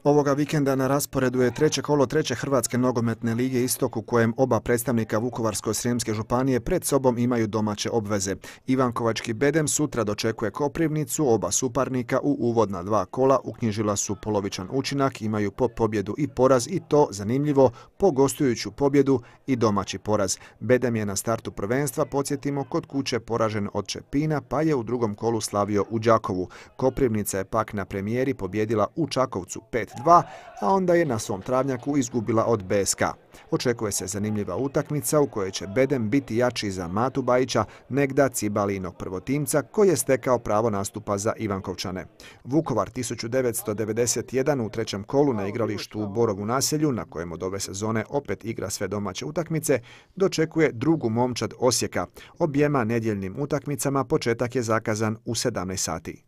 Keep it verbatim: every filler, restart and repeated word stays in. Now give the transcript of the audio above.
Ovoga vikenda na rasporedu je treće kolo treće Hrvatske nogometne lige Istok u kojem oba predstavnika Vukovarsko-srijemske županije pred sobom imaju domaće obveze. Ivankovački Bedem sutra dočekuje Koprivnicu, oba suparnika u uvodna dva kola uknjižila su polovičan učinak, imaju po pobjedu i poraz i to, zanimljivo, po gostujuću pobjedu i domaći poraz. Bedem je na startu prvenstva, podsjetimo, kod kuće poražen od Čepina pa je u drugom kolu slavio u Đakovu. Koprivnica je pak na premijeri pobjedila u Čakovcu pet dva, a onda je na svom travnjaku izgubila od B S K. Očekuje se zanimljiva utakmica u kojoj će Bedem biti jači za Matu Bajića, negda Cibalijinog prvotimca koji je stekao pravo nastupa za Ivankovčane. Vukovar tisuću devetsto devedeset jedan u trećem kolu na igralištu u Borovu naselju, na kojem od ove sezone opet igra sve domaće utakmice, dočekuje drugu momčad Osijeka. Objema nedjeljnim utakmicama početak je zakazan u sedamnaest sati.